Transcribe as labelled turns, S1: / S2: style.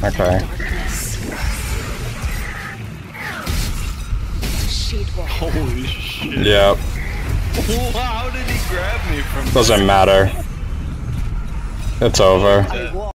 S1: Okay.
S2: Holy shit.
S1: Yep.
S2: How did he grab me from
S1: Doesn't matter. It's over.